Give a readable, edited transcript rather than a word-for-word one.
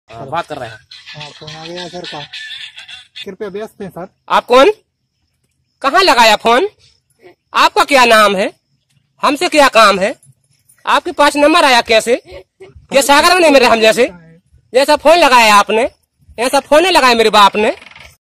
बात कर रहे हैं। हाँ, फोन आ गया सर का, कृपया व्यस्त हैं सर। आप कौन? कहाँ लगाया फोन? आपका क्या नाम है? हमसे क्या काम है? आपके पास नंबर आया कैसे? क्या सागर नहीं मेरे हम जैसे? जैसा फोन लगाया आपने, ऐसा फोन नहीं लगाया मेरे बाप ने।